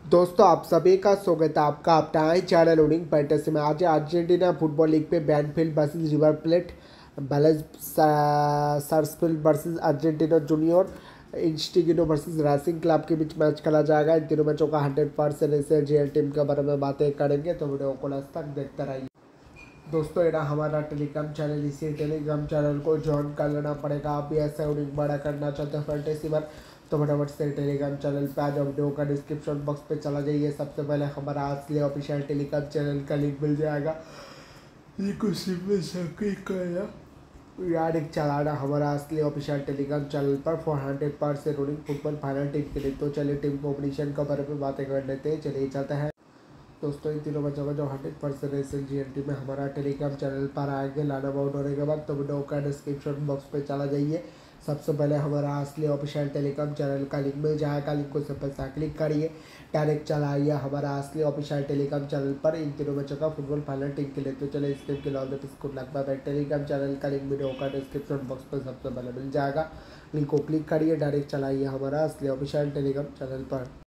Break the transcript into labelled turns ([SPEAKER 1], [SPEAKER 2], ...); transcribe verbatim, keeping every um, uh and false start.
[SPEAKER 1] दोस्तों आप सभी का स्वागत है आपका अपना है चैनल उडिंग फैंटेसी में। आज अर्जेंटीना फुटबॉल लीग पे Banfield versus River Plate, Velez Sarsfield versus Argentina Junior, Instituto versus Racing Club के बीच मैच खेला जाएगा। इन तीनों मैचों का हंड्रेड परसेंट ऐसे जीएल टीम के बारे में बातें करेंगे, तो वीडियो को लास्ट तक देखते रहिए। दोस्तों ये हमारा टेलीग्राम चैनल, इसी टेलीग्राम चैनल को ज्वाइन कर लेना पड़ेगा। आप भी ऐसे उडिंग बड़ा करना चाहते हैं फैंटेसी में, तो फटाफट से टेलीग्राम चैनल पे आ जाओ। वीडियो का डिस्क्रिप्शन बॉक्स पे चला जाइए। सबसे पहले हमारा असली ऑफिशियल टेलीग्राम चैनल का लिंक मिल जाएगा, ये कुछ डायरेक्ट चलाना हमारा असली ऑफिशियल टेलीग्राम चैनल पर फॉर हंड्रेड परसेंट उडिंग फुटबॉल फाइनल टीम के लिए। तो चलिए टीम कॉम्बिनेशन के बारे में बातें कर लेते हैं, चलिए चलते हैं। दोस्तों इन तीनों बच्चों का जो hundred percent S L G N T में हमारा टेलीग्राम चैनल पर आएंगे। लाना आउट होने के बाद तो वीडियो का डिस्क्रिप्शन बॉक्स पे चला जाइए। सबसे पहले हमारा असली ऑफिशियल टेलीग्राम चैनल का लिंक मिल जाएगा, लिंक को सिंपल सा क्लिक करिए, डायरेक्ट चलाइए हमारा असली ऑफिशियल टेलीग्राम चैनल पर इन तीनों बच्चों का फुटबॉल फाइनल टीम के लिए। तो चले इस टीम के लॉन्ग स्कूल लगता है टेलीग्राम चैनल का लिंक वीडियो का डिस्क्रिप्शन बॉक्स पर सबसे पहले मिल जाएगा, लिंक को क्लिक करिए, डायरेक्ट चलाइए हमारा असली ऑफिशियल टेलीग्राम चैनल पर।